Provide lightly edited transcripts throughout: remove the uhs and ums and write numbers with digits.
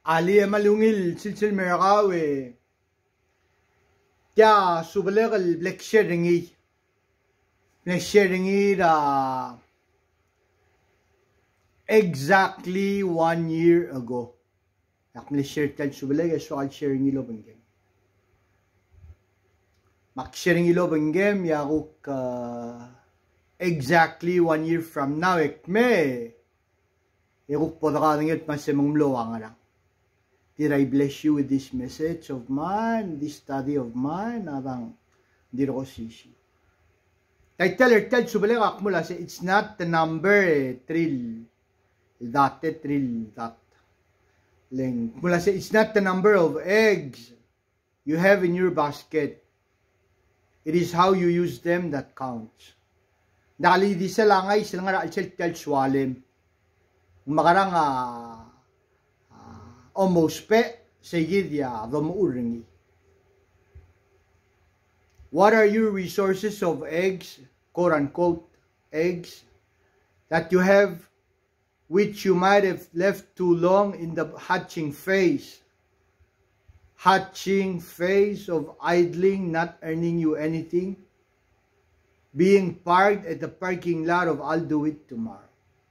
Ali malungil silsil merakawe kya subalegal black sharingi da exactly 1 year ago. Yakmli share kal subalega so al sharing ilo bengem. Mak sharing ilo bengem yakuk exactly 1 year from now ekme yakuk podakaringet masemong mloang. Did I bless you with this message of mine, this study of mine? Arang di ko sisi. Title subalik akmula say it's not the number trill that. Leng mula say it's not the number of eggs you have in your basket. It is how you use them that counts. Dali di salangay sila nga tel swalem. Makarang almost pe sayidya dhamuringi. What are your resources of eggs, quote unquote eggs, that you have, which you might have left too long in the hatching phase of idling, not earning you anything, being parked at the parking lot of I'll do it tomorrow.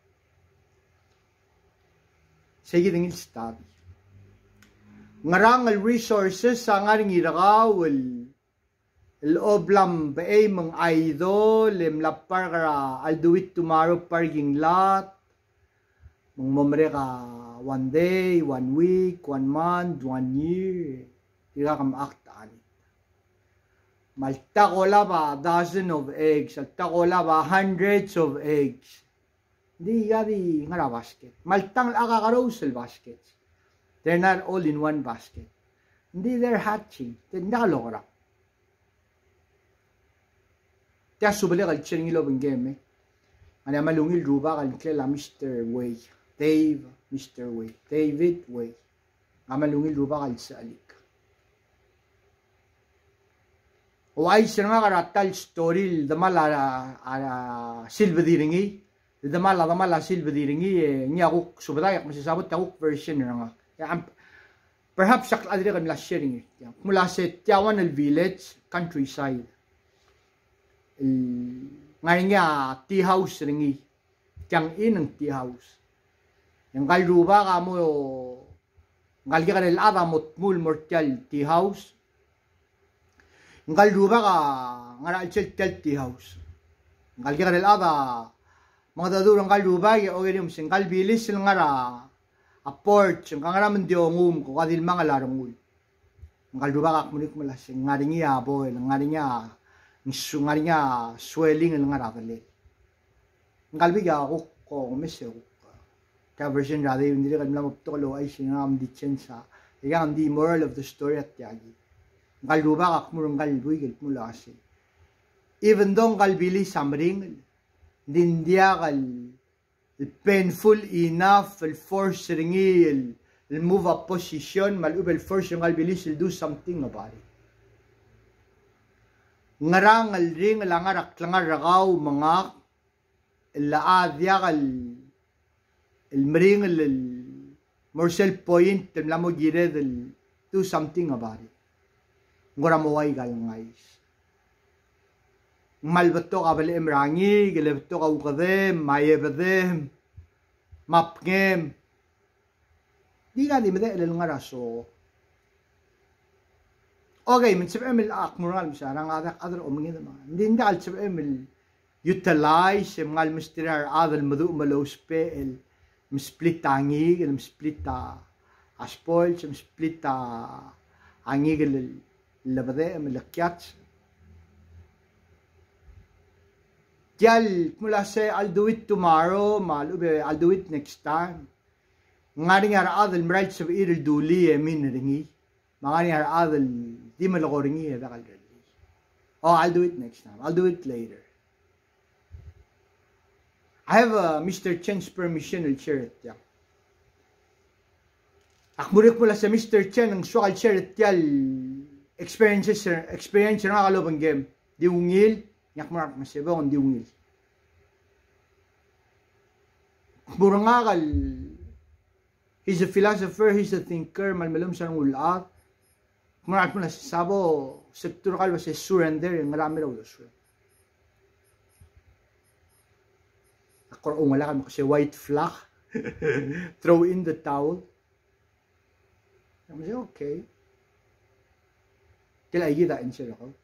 Sayidang study. Ngarang resources sa ngaring irakawal oblam bae mang idol lapar kara I'll do it tomorrow parking lot mang mamre ka 1 day, 1 week, 1 month, 1 year ira kam aktaan malta ko la ba dozen of eggs alta ko la ba hundreds of eggs di gari ngara basket maltang akakarosel baskets. They're not all in one basket. Hindi, they're hatching. They're nakalokora. Kaya subalik al chiring ilo bang game. Ano malungil ruba kal klela Mr. Way. Dave, Mr. Way. David Way. Malungil ruba kal sa alik. O ay siya nga karatal story damala silbadiringi. Damala silbadiringi. Niya ako subadayak masasabot ako version nga. Perhaps sa adira kan last sharing it. Mula sa Tiawan al village, countryside. Ngayon nga, tea house ringi. Tiyang ang tea house. Yung kalruba ka mo, ngalgi ka nilada mutmul mortial tea house. Yung kalruba ka, nga na tea house. Ngalgi ka nilada, mga dadurang kalruba, o ganyan, singkal bilis sila nga a porch, ang kangaraman di ongum, ko kadil mga larong ul. Ang kalduba kakmunik mo las, ang ngari niya boy, ang ngari niya swelling, ang ngarakali. Ang kalbiga ako, ko mesyo, kaya version rada, yung hindi ka nalang mapitokalo ay sinangam di tsensa, ang di moral of the story at yagi. Ang kalduba kakmurang kalbuy, kalmula kasi. Even though ang kalbili samring, dindiya painful enough, force ringi, move a position, malubel force yung albilis, do something about it. Ngarang ring, langarak rakaw, mga laadya mring, morsel point, lamo gire, do something about it. Nguramaway galangais. Malbato ka bali emrangi, gilabto ka ukadem, mayebadem, mapgem. Di nga di mada ilal nga raso. Okay, mansip emil akmural misarang adar omingin naman. Hindi alsip emil utilize mga mistirar adal madu malospe el split tangi, el split aspol, split angi el labade emil lakyats. Diyal, mula sa I'll do it tomorrow, I'll do it next time. Nga nga raadal, mralt sa iril duli, min ringi. Mga nga raadal, di malako ringi, dakal ringi. Oh, I'll do it next time. I'll do it later. I have Mr. Chen's permission to share it. Yeah. Akmurik mula sa Mr. Chen, ang suwakal share it, diyal, experience nga kalobang game. Di ungil, nyak marak masibong di ungil. Burangakal He's a philosopher, he's a thinker, malmalum siya ng ulat. Kumarat mo na sabo, sektor kalwa sa surrender, yung marami raw na surrender. Ako wala ka kasi white flag. Throw in the towel. I say, okay. Kila ay gitain siya ako.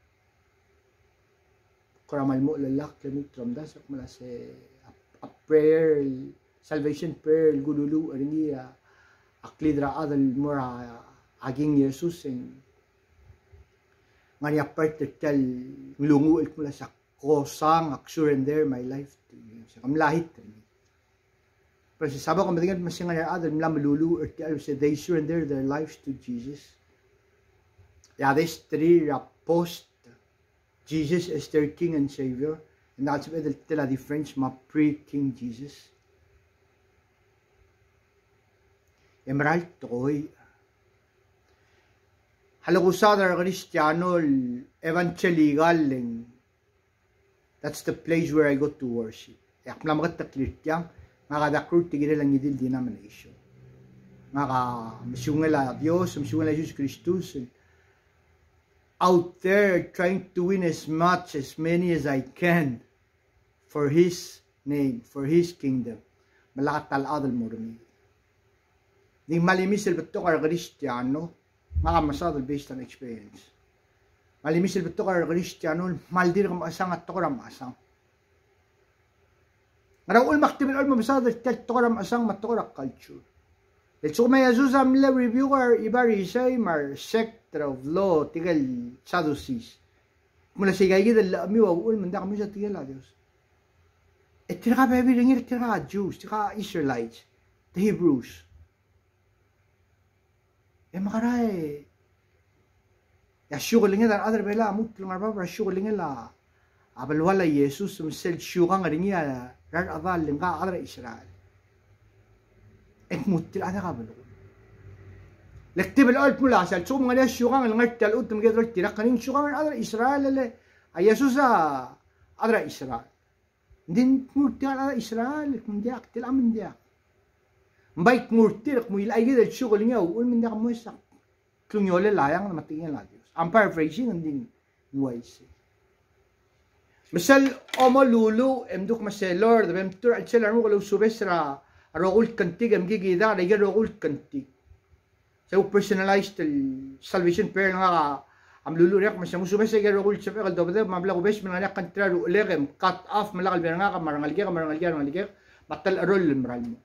Kuramal mo lalak, lamit ramdas, mala sa a prayer, salvation prayer, gululu, aringi, aklidra adal mura, aging Jesus, nga niya partikel, lungu mula sa kosang, surrender my life to you. Sa kamlahit. Pero sa sabaw kamatingan, mas nga niya adal mula malulu, they surrender their lives to Jesus. Yeah, this three post Jesus as their King and Savior. And that's why they'll tell the French, ma pre-King Jesus. Emerald toy. Halagusadar Cristiano evangelical. That's the place where I go to worship. Yak mlamagat taklit yang nakadakrut tigil lang idil denomination. Naka misyungela Dios, misyungela Jesus Christus. Out there trying to win as many as I can for His name, for His kingdom. Malakat taladal mo rin. Di malimisil beto ka Cristiano, makamasal based on experience. Malimisil beto ka Cristiano, maldir ka maasang at tokora maasang. Ngaraul maktimin ol mamasal at tokora maasang matokora culture. Let's may Jesus amla review our ibari say mar sector of law tigal Sadducees. Mula sa gaygi dal mi wa ul manda kami sa tigal Dios. Et tira baby ringir tira Jews, tira Israelites, the Hebrews. Makaray. Ya shugalinga dar other bela mut langar ba shugalinga la. Abal wala Jesus sel shugang ringia rar adal linga adra Israel. mutil ada kabalo lektib al mula sal so mga syugang ang ngartal ut mga dol tira kanin syugang adra Israel le ayasus adra Israel din mutil adra Israel kundi aktil amin dia mbait mutil mo ilay gid syugal niya ul min dia mo sa klunyole layang na matingin la Dios. I'm paraphrasing din wise. Misal omo lulu emduk maselor dem tur al selar mo kalau subesra rogul kantig am gigida na rogul kantig. So personalized salvation prayer nga am lulu yak masang subesra rogul sa kal dobde mabla ko bes mga kantra ulegem cut off malakal nga ka marangal ge batal arol limral mo.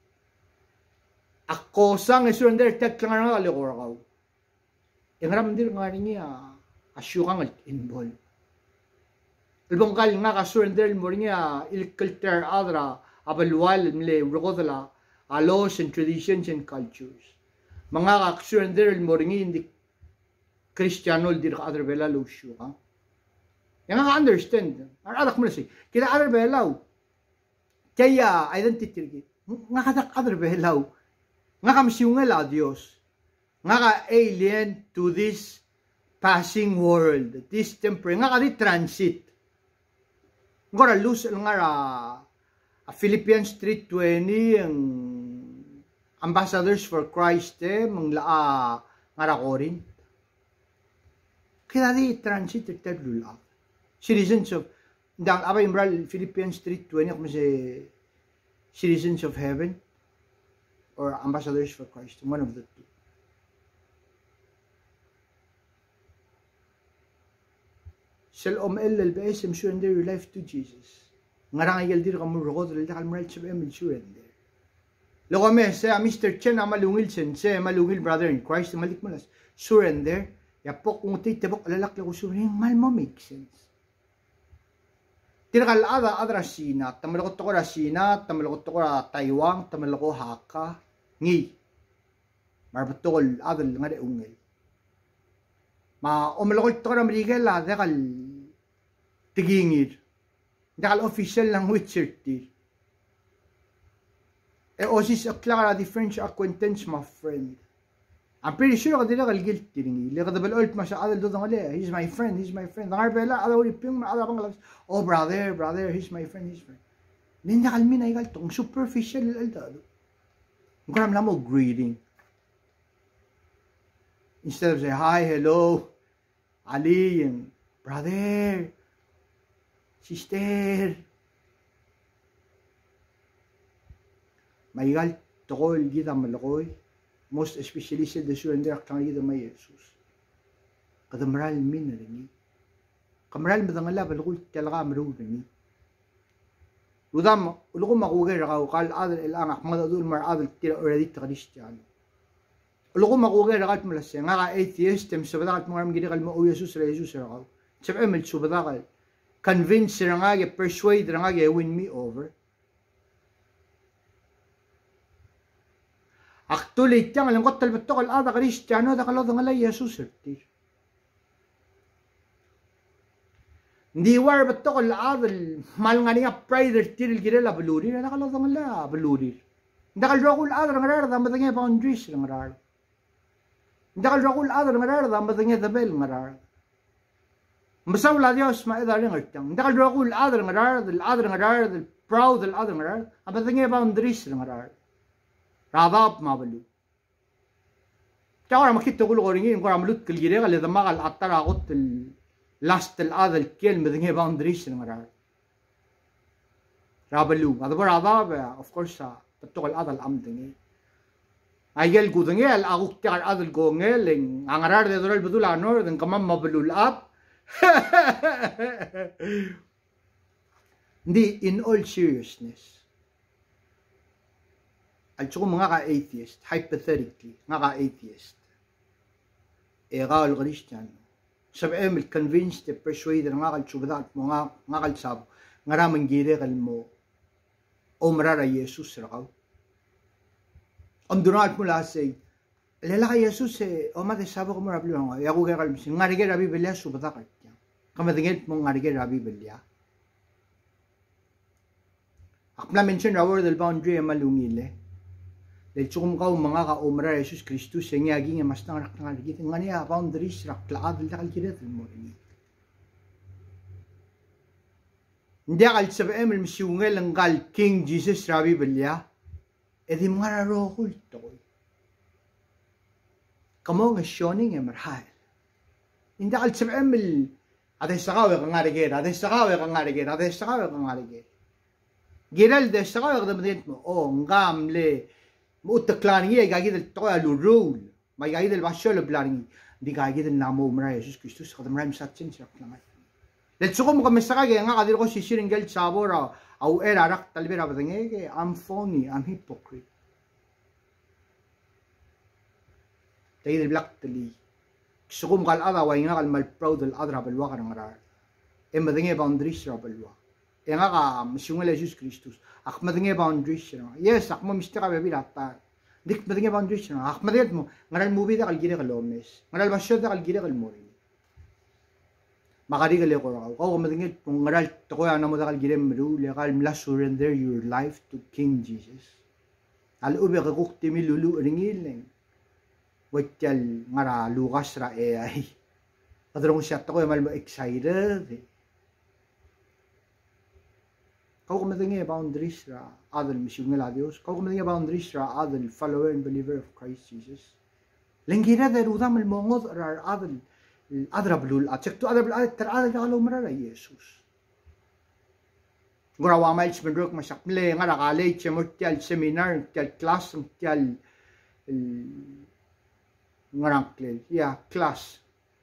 Ako sang surrender tek lang nga alikor ka. Yang dir nga niya asyukang involved. Albangkal nga ka surrender mo niya ilkulter adra abalwal mle rogodala laws and traditions and cultures. Mga ka surrender mo ringi hindi Kristiyano dir ka adra bela lo syuka. Yang nga understand. Arak mo na si kila adra belaw. Kaya identity nga kadak adra belaw. Nga kamsiyungal a Dios. Nga ka alien to this passing world, this temporary, nga ka di transit. Nga ra lose nga ra Philippians 3:20 ang ambassadors for Christ mang laa nga ra Corinth. Kaya di transit at lula. Citizens of dang abay imbral Philippians 3:20 kung si citizens of heaven or ambassadors for Christ, one of the two. Sel LBS surrender your life to Jesus. Ngarang ayal ka mo rogod dal kal maral chebe surrender. Lo kami sa Mr. Chen malungil sen se malungil brother in Christ malik mo las surrender. Ya pok nguti tebok lalak la ko surrender mal mo make sense. Tirakal adra Sina, tamalakot ko ra Sina, tamalakot ko ra Taiwan, tamalako Haka, ngi. Marbutol adal nga de ungel. Ma umalakot ko ra Miguel la dakal tigingir. Dakal official lang with certi. Osis aklara the French acquaintance my friend. I'm pretty sure ka dila kal guilty ringi. Leka dabal olt masya adal do ngale. He's my friend. Dangar bela ada uri ping ada bang labs. Oh brother, he's my friend. Ninda kalmin ay kal tong superficial aldado. Kung alam mo, greeting. Instead of say, hi, hello, Ali, and brother, sister. Maigal, tokol, gita malakoy. Most especially sa surrender kang gita may Jesus. Kadamaral min na rin. Kamaral madangala, balukul talaga maru rin. Udam, ulo ko makugay rakaw, kal adal ilangak, madadul mar adal tira already ta Kristiyano. Ulo ko makugay rakat malasya, nga ka atheist, sabadakal mga ramang ginikal mo, o Jesus rakaw. Sabi emel, sabadakal, convince rangage, persuade rangage, win me over. Actually, tiyang alam ko talbat to kal ada Kristiyano, dakalaw dangalay Jesus rakaw. Hindi war ba't to kal adal, mal nga niya pride tiril girela baluri, nakalaw dangala baluri. Hindi kalro ko adal ngarar, damat nga boundaries ngarar. Hindi ka rakul adar ngarar, damat nga dabel ngarar. Masaw la Dios maedar ng artang. Hindi ka rakul adar ngarar, proud del adar ngarar, damat nga boundaries ngarar. Radap mabalu. Kaya makita ko ringin, kung amalut kalgire, kalita makal atarakot last del adal kiel, damat nga boundaries ngarar. Rabalu. Ado ba radap, of course, patukal adal amdeng Ayel gudengel, aku tiar adal gongel, ang arar de doral betul anor, dan kamam mabelul up. Hindi, in all seriousness, at saka mga ka-atheist, hypothetically, mga ka-atheist, ka al-Christian, sabi emil, convinced, persuaded, nga kal-subadat mo, nga kal-sabo, nga ramang gire kal mo, o marara Jesus, rakaw. Ang dunat mula say, lala ka Jesus o mati sabo ko marabli nga, yaku kaya kalmisin, nga rigay rabi belia subata katya. Kamatingit mo nga rigay rabi belia. Akla mention rawar del boundary ang malungile. Dahil sukum ka mga ka umra Jesus Kristus, yung yagi nga mas nangarak nga rigay, nga niya boundaries rakla adal na kalkiret mo rin. Hindi akal sabi emil misyungel ang kal King Jesus rabi belia. Edi mga rarokul to. Kamu nga shoning e marhal. Hindi kal sabi emil, atay sakawe ka nga rigay, atay sakawe ka nga rigay, atay sakawe ka nga rigay. Giral de sakawe ka damadit mo, ngam le, muutaklan niya, gagidal to kaya lurul, may gagidal basyo lablaring, hindi gagidal namo umara Jesus Kristus, kadamaram sa atsin siya klangat. Let's go mo kami sa kagaya nga kadil ko sisiring gal sabor, au erarak talbira badangege, I'm phony, I'm hypocrite. Tayo black tali. Sukum kal ada wa nga kal mal proud al adra balwa ka ngarar. E madange boundaries ra balwa. E nga ka misyungel Jesus Kristus. Ak madange boundaries ra. Yes, ak mo mistaka be bilata. Dik madange boundaries ra. Ak madange mo ngaral movie da kal gire kal lomes. Ngaral basyo da kal gire kal mori. Makarigal ko raw. Kung matingit kung ngaral to ko ana mo dakal girem ru lekal mla surrender your life to King Jesus. Al ube ka kukti mi lulu ringileng. Watyal ngara Lucas ra ay. Padrong siya to ko mal excited. Kung matingit boundaries ra adal misyong la Dios. Kung matingit boundaries ra adal follower and believer of Christ Jesus. Lengira de rudam al mongod ra adal adra blul at check to adra blul at adra kalau marara Jesus. Gura wa mail smendrok masakle nga nakale chemortial seminar tial class tial ngarankle yeah class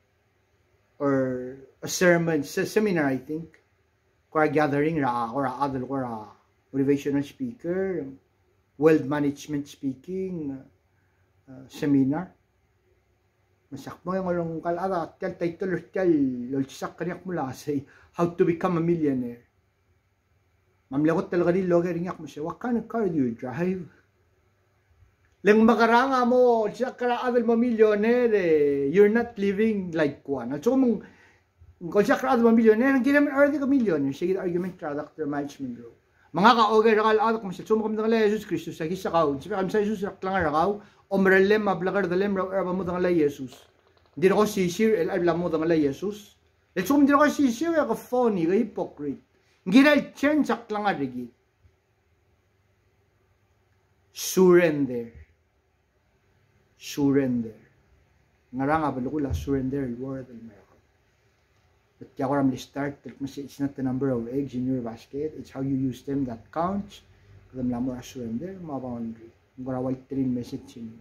or a sermon seminar I think kwa gathering ra or adal or motivational speaker world management speaking seminar masak mo yung along kalada tial title tial lolsak kaniyak mula say how to become a millionaire. Mamlagot talaga din logger niyak mo siya, what kind of car do you drive? Lang makaranga mo siya karaadal mo millionaire you're not living like one. At so mong kung siya karaadal mo millionaire hindi naman already ka millionaire sige argument product management bro. Mga ka-ogger rakal mo siya sumo kami ng Jesus Kristus sa kisa kaw sabi kami sa Jesus raklang rakaw omrelem mablagar dalem raw erba mo dangalay Jesus. Hindi na ko sisir el alam mo dangalay Jesus. Let's so hindi na ko sisir ka phony ka hypocrite. Ginal chen sak lang arigi. surrender. Surrender. Ngarang abalukula surrender word al miracle. But yakoram start it's not the number of eggs in your basket, it's how you use them that counts. Kadam lamor surrender ma boundary. Ngarawal trin message in.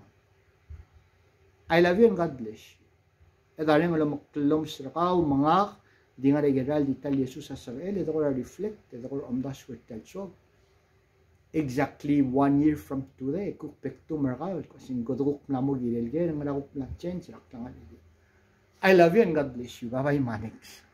I love you and God bless you. Edaling ulam maklom srakaw mga di nga regeral di tal Jesus sa Israel, ito ko reflect, ito ko amdas with tal so. Exactly 1 year from today, kung pekto marakal, kasi godok na mo gilelge, nang malakop na change, I love you and God bless you. Bye-bye, Manix.